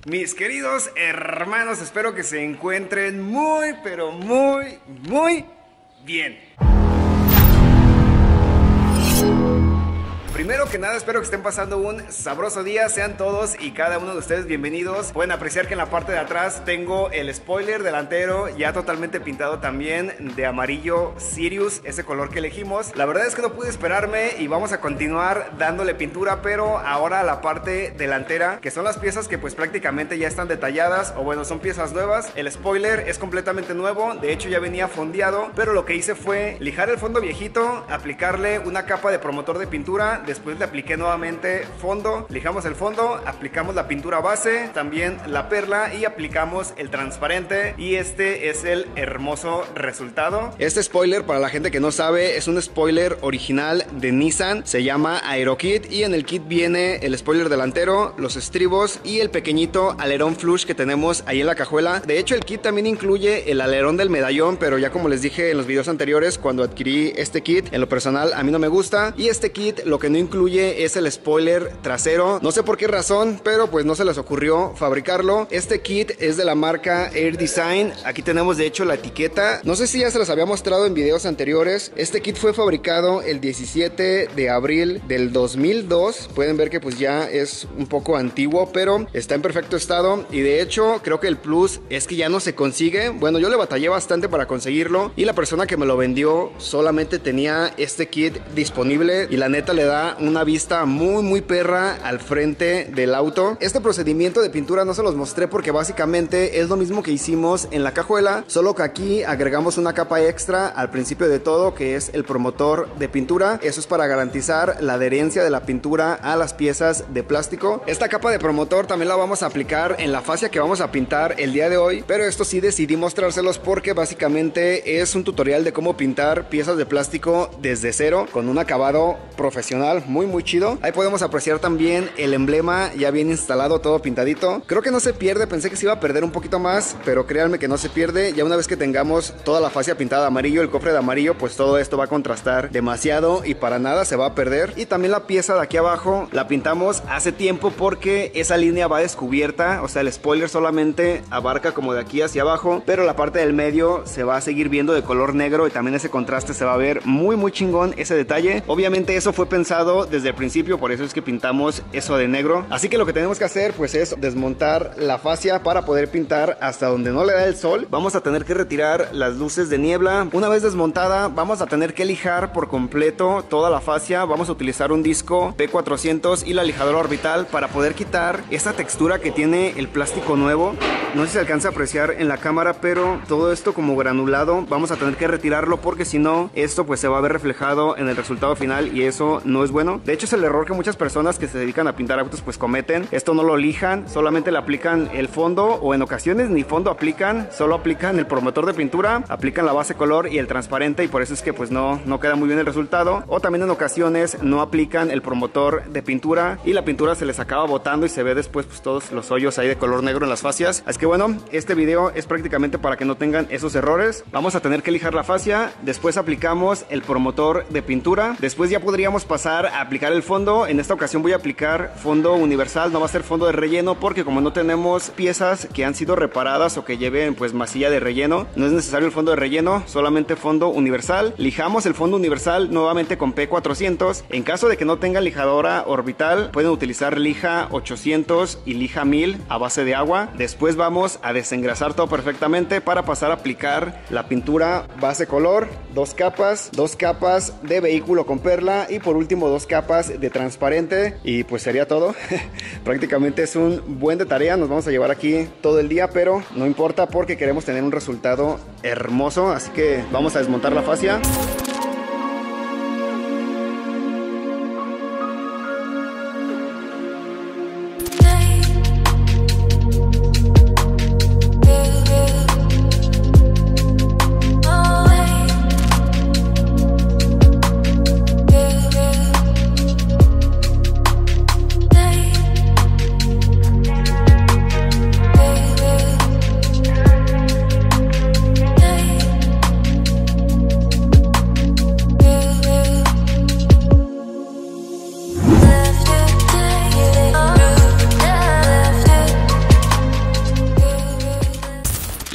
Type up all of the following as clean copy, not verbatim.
Mis queridos hermanos, espero que se encuentren muy, pero muy, muy bien. Primero que nada, espero que estén pasando un sabroso día. Sean todos y cada uno de ustedes bienvenidos. Pueden apreciar que en la parte de atrás tengo el spoiler delantero ya totalmente pintado también de amarillo Sirius, ese color que elegimos. La verdad es que no pude esperarme y vamos a continuar dándole pintura, pero ahora a la parte delantera, que son las piezas que pues prácticamente ya están detalladas, o bueno, son piezas nuevas. El spoiler es completamente nuevo, de hecho ya venía fondeado, pero lo que hice fue lijar el fondo viejito, aplicarle una capa de promotor de pintura. Después le apliqué nuevamente fondo, lijamos el fondo, aplicamos la pintura base, también la perla y aplicamos el transparente, y este es el hermoso resultado. Este spoiler, para la gente que no sabe, es un spoiler original de Nissan, se llama Aerokit, y en el kit viene el spoiler delantero, los estribos y el pequeñito alerón flush que tenemos ahí en la cajuela. De hecho el kit también incluye el alerón del medallón, pero ya como les dije en los videos anteriores, cuando adquirí este kit, en lo personal a mí no me gusta, y este kit lo que no incluye es el spoiler trasero. No sé por qué razón, pero pues no se les ocurrió fabricarlo. Este kit es de la marca Air Design. Aquí tenemos de hecho la etiqueta. No sé si ya se los había mostrado en videos anteriores. Este kit fue fabricado el 17 de abril del 2002. Pueden ver que pues ya es un poco antiguo, pero está en perfecto estado. Y de hecho creo que el plus es que ya no se consigue. Bueno, yo le batallé bastante para conseguirlo, y la persona que me lo vendió solamente tenía este kit disponible, y la neta le da una vista muy perra al frente del auto. Este procedimiento de pintura no se los mostré porque básicamente es lo mismo que hicimos en la cajuela, solo que aquí agregamos una capa extra al principio de todo, que es el promotor de pintura. Eso es para garantizar la adherencia de la pintura a las piezas de plástico. Esta capa de promotor también la vamos a aplicar en la fascia que vamos a pintar el día de hoy, pero esto sí decidí mostrárselos porque básicamente es un tutorial de cómo pintar piezas de plástico desde cero con un acabado profesional muy chido. Ahí podemos apreciar también el emblema ya bien instalado, todo pintadito. Creo que no se pierde, pensé que se iba a perder un poquito más, pero créanme que no se pierde. Ya una vez que tengamos toda la fascia pintada de amarillo, el cofre de amarillo, pues todo esto va a contrastar demasiado y para nada se va a perder. Y también la pieza de aquí abajo la pintamos hace tiempo porque esa línea va descubierta, o sea el spoiler solamente abarca como de aquí hacia abajo, pero la parte del medio se va a seguir viendo de color negro, y también ese contraste se va a ver muy chingón, ese detalle. Obviamente eso fue pensado desde el principio, por eso es que pintamos eso de negro. Así que lo que tenemos que hacer pues es desmontar la fascia para poder pintar hasta donde no le da el sol. Vamos a tener que retirar las luces de niebla. Una vez desmontada vamos a tener que lijar por completo toda la fascia. Vamos a utilizar un disco P400 y la lijadora orbital para poder quitar esa textura que tiene el plástico nuevo. No sé si se alcanza a apreciar en la cámara, pero todo esto como granulado vamos a tener que retirarlo, porque si no esto pues se va a ver reflejado en el resultado final y eso no es bueno. De hecho es el error que muchas personas que se dedican a pintar autos pues cometen. Esto no lo lijan, solamente le aplican el fondo, o en ocasiones ni fondo aplican, solo aplican el promotor de pintura, aplican la base color y el transparente, y por eso es que pues no queda muy bien el resultado. O también en ocasiones no aplican el promotor de pintura y la pintura se les acaba botando y se ve después pues todos los hoyos ahí de color negro en las fascias. Así que bueno, este video es prácticamente para que no tengan esos errores. Vamos a tener que lijar la fascia, después aplicamos el promotor de pintura, después ya podríamos pasar a aplicar el fondo. En esta ocasión voy a aplicar fondo universal, no va a ser fondo de relleno, porque como no tenemos piezas que han sido reparadas o que lleven pues masilla de relleno, no es necesario el fondo de relleno, solamente fondo universal. Lijamos el fondo universal nuevamente con P400. En caso de que no tengan lijadora orbital, pueden utilizar lija 800 y lija 1000 a base de agua. Después vamos a desengrasar todo perfectamente para pasar a aplicar la pintura base color, dos capas de vehículo con perla, y por último dos capas de transparente, y pues sería todo. Prácticamente es un buen de tarea, nos vamos a llevar aquí todo el día, pero no importa porque queremos tener un resultado hermoso. Así que vamos a desmontar la fascia.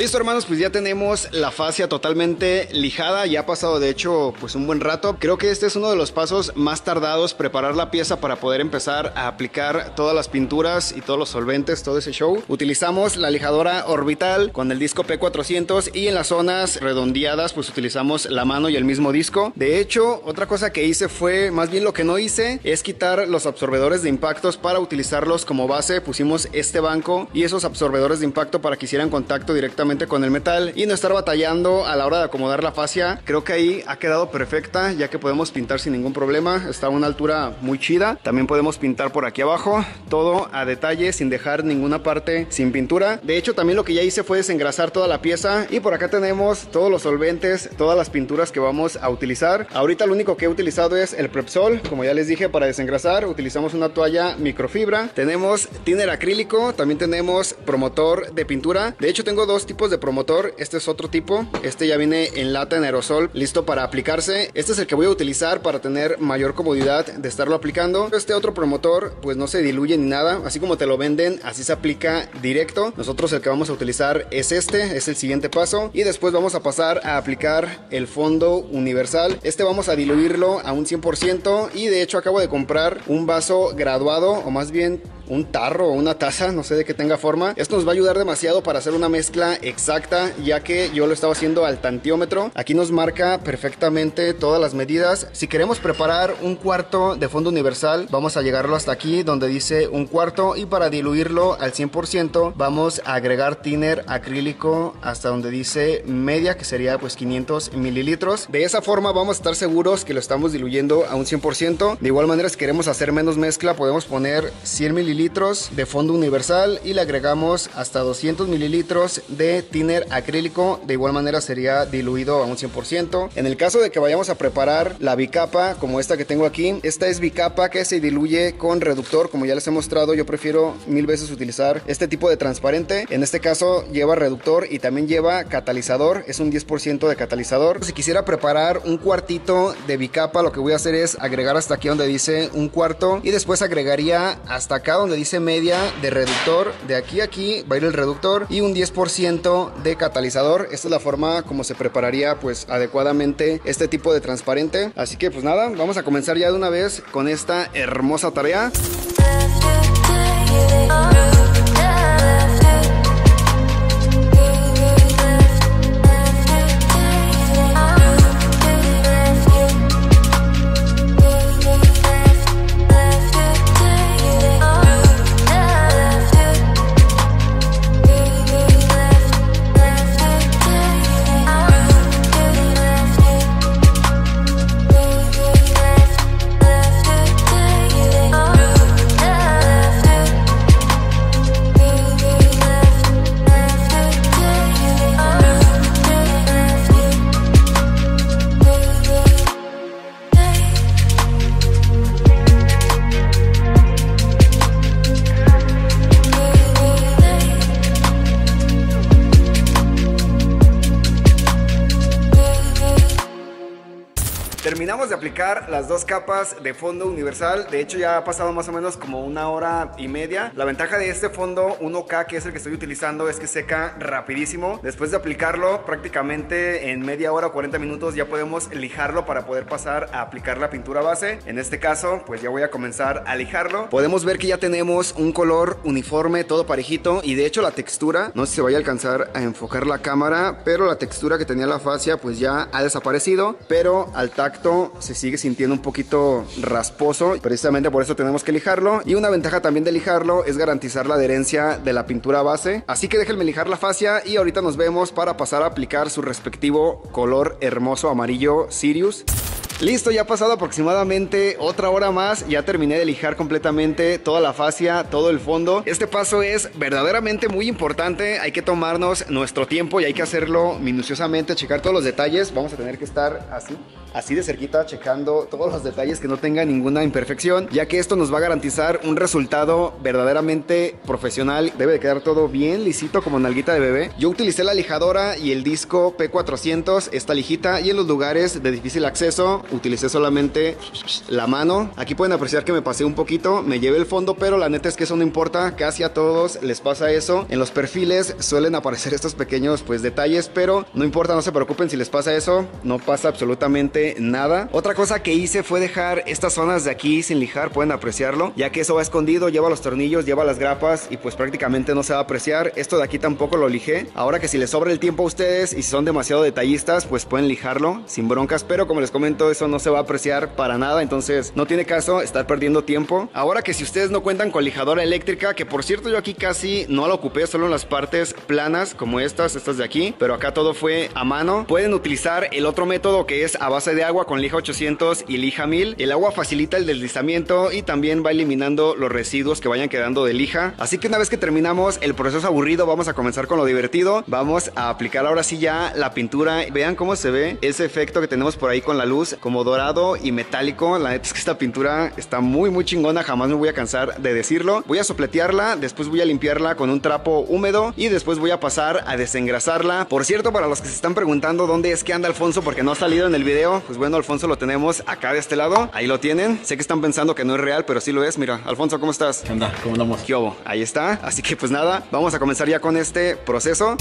Listo, hermanos, pues ya tenemos la fascia totalmente lijada. Ya ha pasado de hecho pues un buen rato. Creo que este es uno de los pasos más tardados, preparar la pieza para poder empezar a aplicar todas las pinturas y todos los solventes, todo ese show. Utilizamos la lijadora orbital con el disco P400 y en las zonas redondeadas pues utilizamos la mano y el mismo disco. De hecho, otra cosa que hice fue, más bien lo que no hice, es quitar los absorbedores de impactos para utilizarlos como base. Pusimos este banco y esos absorbedores de impacto para que hicieran contacto directamente con el metal y no estar batallando a la hora de acomodar la fascia. Creo que ahí ha quedado perfecta, ya que podemos pintar sin ningún problema. Está a una altura muy chida. También podemos pintar por aquí abajo, todo a detalle, sin dejar ninguna parte sin pintura. De hecho, también lo que ya hice fue desengrasar toda la pieza y por acá tenemos todos los solventes, todas las pinturas que vamos a utilizar. Ahorita lo único que he utilizado es el Prepsol, como ya les dije, para desengrasar. Utilizamos una toalla microfibra. Tenemos thinner acrílico, también tenemos promotor de pintura. De hecho, tengo dos tipos de promotor. Este es otro tipo. Este ya viene en lata en aerosol, listo para aplicarse. Este es el que voy a utilizar para tener mayor comodidad de estarlo aplicando. Este otro promotor pues no se diluye ni nada, así como te lo venden, así se aplica directo. Nosotros el que vamos a utilizar es este, es el siguiente paso. Y después vamos a pasar a aplicar el fondo universal. Este vamos a diluirlo a un 100% y de hecho acabo de comprar un vaso graduado, o más bien un tarro o una taza, no sé de qué tenga forma. Esto nos va a ayudar demasiado para hacer una mezcla exacta, ya que yo lo estaba haciendo al tantiómetro. Aquí nos marca perfectamente todas las medidas. Si queremos preparar un cuarto de fondo universal, vamos a llegarlo hasta aquí donde dice un cuarto, y para diluirlo al 100% vamos a agregar thinner acrílico hasta donde dice media, que sería pues 500 mililitros. De esa forma vamos a estar seguros que lo estamos diluyendo a un 100%. De igual manera, si queremos hacer menos mezcla, podemos poner 100 mililitros de fondo universal y le agregamos hasta 200 mililitros de thinner acrílico. De igual manera sería diluido a un 100%. En el caso de que vayamos a preparar la bicapa como esta que tengo aquí, esta es bicapa que se diluye con reductor. Como ya les he mostrado, yo prefiero mil veces utilizar este tipo de transparente. En este caso lleva reductor y también lleva catalizador, es un 10% de catalizador. Si quisiera preparar un cuartito de bicapa, lo que voy a hacer es agregar hasta aquí donde dice un cuarto y después agregaría hasta acá donde dice media de reductor. De aquí a aquí va a ir el reductor y un 10% de catalizador. Esta es la forma como se prepararía pues adecuadamente este tipo de transparente. Así que pues nada, vamos a comenzar ya de una vez con esta hermosa tarea. Terminamos de aplicar las dos capas de fondo universal. De hecho ya ha pasado más o menos como una hora y media. La ventaja de este fondo 1K, que es el que estoy utilizando, es que seca rapidísimo. Después de aplicarlo prácticamente en media hora o 40 minutos ya podemos lijarlo para poder pasar a aplicar la pintura base. En este caso pues ya voy a comenzar a lijarlo. Podemos ver que ya tenemos un color uniforme, todo parejito, y de hecho la textura, no sé si vaya a alcanzar a enfocar la cámara, pero la textura que tenía la fascia pues ya ha desaparecido, pero al tacto se sigue sintiendo un poquito rasposo. Precisamente por eso tenemos que lijarlo, y una ventaja también de lijarlo es garantizar la adherencia de la pintura base. Así que déjenme lijar la fascia y ahorita nos vemos para pasar a aplicar su respectivo color hermoso amarillo Sirius. Listo, ya ha pasado aproximadamente otra hora más. Ya terminé de lijar completamente toda la fascia, todo el fondo. Este paso es verdaderamente muy importante. Hay que tomarnos nuestro tiempo y hay que hacerlo minuciosamente, checar todos los detalles. Vamos a tener que estar así así de cerquita, checando todos los detalles, que no tenga ninguna imperfección, ya que esto nos va a garantizar un resultado verdaderamente profesional. Debe de quedar todo bien lisito como nalguita de bebé. Yo utilicé la lijadora y el disco P400, esta lijita, y en los lugares de difícil acceso utilicé solamente la mano. Aquí pueden apreciar que me pasé un poquito, me llevé el fondo, pero la neta es que eso no importa, casi a todos les pasa eso. En los perfiles suelen aparecer estos pequeños pues detalles, pero no importa, no se preocupen si les pasa eso, no pasa absolutamente nada. Otra cosa que hice fue dejar estas zonas de aquí sin lijar, pueden apreciarlo, ya que eso va escondido, lleva los tornillos, lleva las grapas y pues prácticamente no se va a apreciar. Esto de aquí tampoco lo lijé. Ahora que si les sobra el tiempo a ustedes y si son demasiado detallistas, pues pueden lijarlo sin broncas, pero como les comento, eso no se va a apreciar para nada, entonces no tiene caso estar perdiendo tiempo. Ahora que si ustedes no cuentan con lijadora eléctrica, que por cierto yo aquí casi no la ocupé, solo en las partes planas como estas de aquí, pero acá todo fue a mano, pueden utilizar el otro método que es a base de agua con lija 800 y lija 1000. El agua facilita el deslizamiento y también va eliminando los residuos que vayan quedando de lija. Así que una vez que terminamos el proceso aburrido, vamos a comenzar con lo divertido. Vamos a aplicar ahora sí ya la pintura. Vean cómo se ve ese efecto que tenemos por ahí con la luz, como dorado y metálico. La neta es que esta pintura está muy chingona, jamás me voy a cansar de decirlo. Voy a sopletearla, después voy a limpiarla con un trapo húmedo y después voy a pasar a desengrasarla. Por cierto, para los que se están preguntando dónde es que anda Alfonso porque no ha salido en el video, pues bueno, Alfonso lo tenemos acá de este lado. Ahí lo tienen. Sé que están pensando que no es real, pero sí lo es. Mira, Alfonso, ¿cómo estás? ¿Qué onda? ¿Cómo andamos? ¿Qué hubo? Ahí está. Así que pues nada, vamos a comenzar ya con este proceso.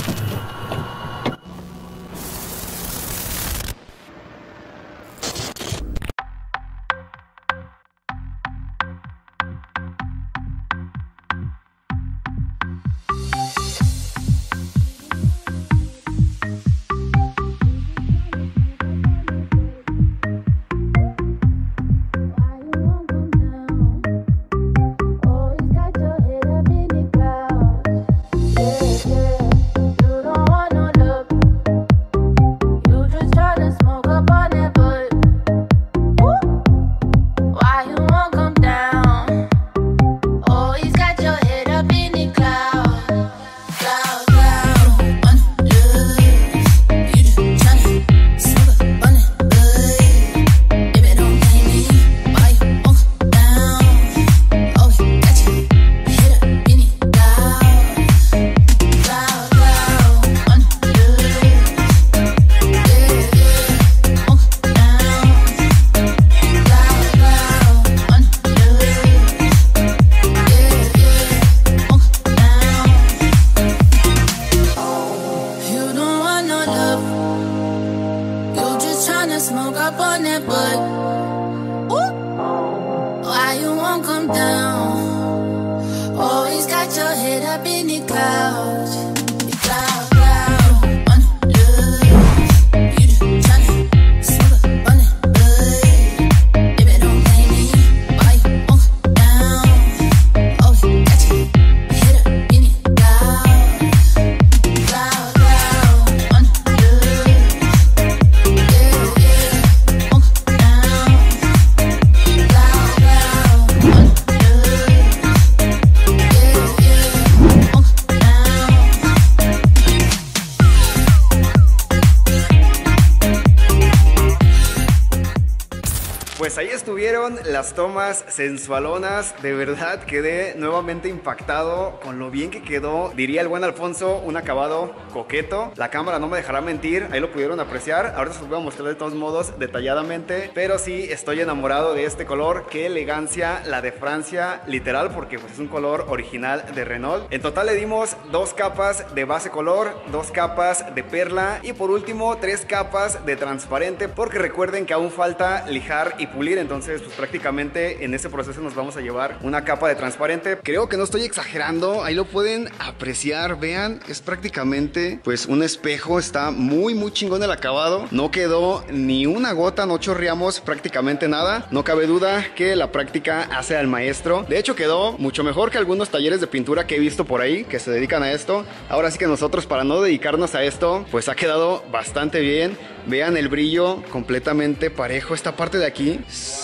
Pues ahí estuvieron las tomas sensualonas. De verdad quedé nuevamente impactado con lo bien que quedó. Diría el buen Alfonso, un acabado coqueto. La cámara no me dejará mentir, ahí lo pudieron apreciar. Ahora se los voy a mostrar de todos modos detalladamente, pero sí estoy enamorado de este color. Qué elegancia la de Francia, literal, porque pues es un color original de Renault. En total le dimos 2 capas de base color, 2 capas de perla y por último 3 capas de transparente, porque recuerden que aún falta lijar y pulir. Entonces pues prácticamente en ese proceso nos vamos a llevar una capa de transparente. Creo que no estoy exagerando, ahí lo pueden apreciar. Vean, es prácticamente pues un espejo. Está muy chingón el acabado, no quedó ni una gota, no chorreamos prácticamente nada. No cabe duda que la práctica hace al maestro. De hecho quedó mucho mejor que algunos talleres de pintura que he visto por ahí que se dedican a esto. Ahora sí que nosotros, para no dedicarnos a esto, pues ha quedado bastante bien. Vean el brillo completamente parejo. Esta parte de aquí,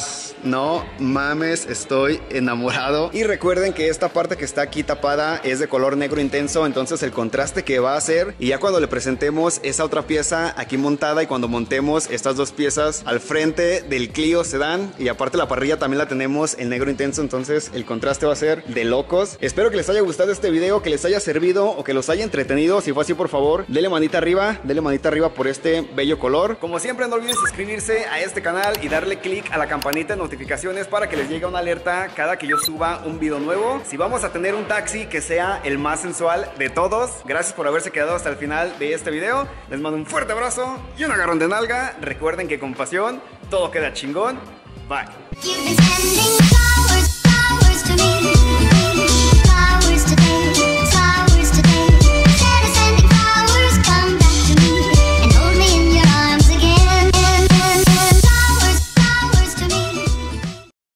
No mames, estoy enamorado. Y recuerden que esta parte que está aquí tapada es de color negro intenso, entonces el contraste que va a hacer, y ya cuando le presentemos esa otra pieza aquí montada y cuando montemos estas dos piezas al frente del Clio Sedán, y aparte la parrilla también la tenemos en negro intenso, entonces el contraste va a ser de locos. Espero que les haya gustado este video, que les haya servido o que los haya entretenido. Si fue así, por favor, denle manita arriba por este bello color. Como siempre, no olviden suscribirse a este canal y darle click a la campanita de notificaciones para que les llegue una alerta cada que yo suba un video nuevo. Si vamos a tener un taxi que sea el más sensual de todos. Gracias por haberse quedado hasta el final de este video. Les mando un fuerte abrazo y un agarrón de nalga. Recuerden que con pasión todo queda chingón. Bye.